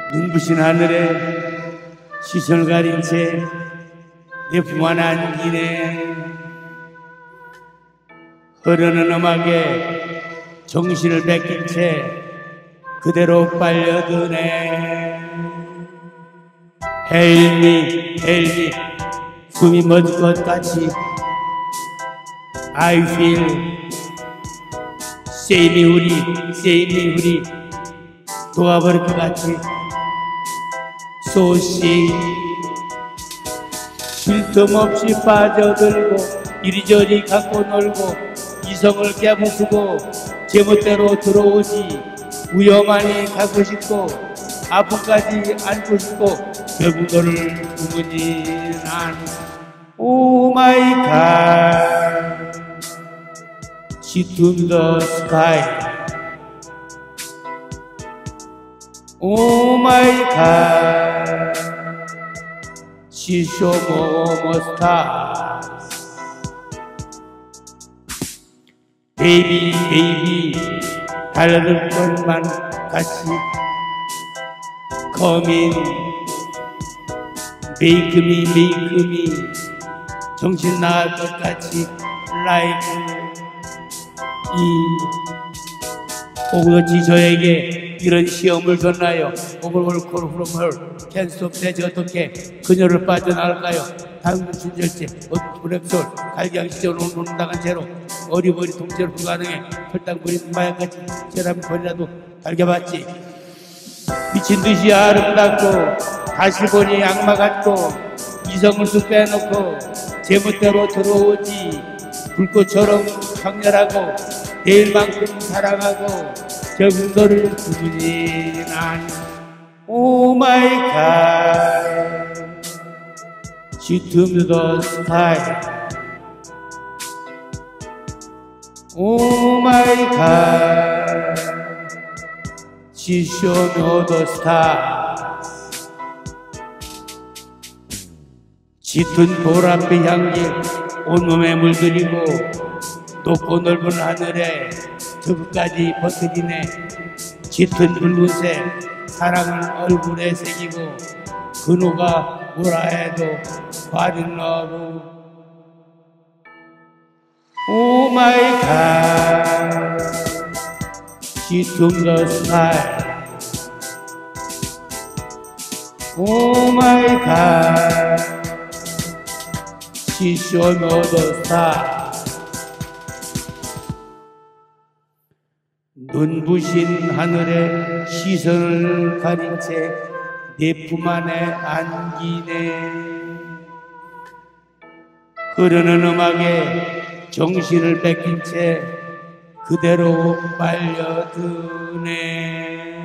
눈부신 하늘에 시선을 가린 채 내 품 안에 안기네. 흐르는 음악에 정신을 뺏긴 채 그대로 빨려드네. Help me 숨이 멎을 것 같이 I feel save me 우리 도와버릴 것 같이 So sick 쉴 틈 없이 빠져들고 이리저리 갖고 놀고 이성을 깨부수고 제멋대로 들어오지 위험하니 가고 싶고 아픔까지 안고 싶고 결국 너를 두고지 난 Oh my God She to the sky Oh my God She show more stars Baby 달려들 것만 같이 Come in Make me 정신 나갈 것 같이 Like 오그치 저에게 이런 시험을 줬나요? 오글오글 후름을 캔스톱되지 어떻게 그녀를 빠져나갈까요? 당근 순절제 브렉솔 갈기양시적으로 논당한 채로 어리버리 통째로 불가능해 혈당거리는 마약같이 세라믹이라도 갈겨봤지. 미친듯이 아름답고 다시 보니 악마 같고 이성을 쑥 빼놓고 제멋대로 들어오지. 불꽃처럼 강렬하고 내일만큼 사랑하고 결국 너를 두고지 난 Oh my God She took me to the sky Oh my God She showed me all the stars 짙은 보랏빛 향기 온몸에 물들이고 높고 넓은 하늘에 저 끝까지 퍼뜨리네. 짙은 붉은색 사랑을 얼굴에 새기고 그 누가 뭐라 해도 Fall in love Oh my God She took the sky Oh my God She showed me all the stars 눈부신 하늘에 시선을 가린 채 내 품 안에 안기네. 흐르는 음악에 정신을 뺏긴 채 그대로 빨려드네.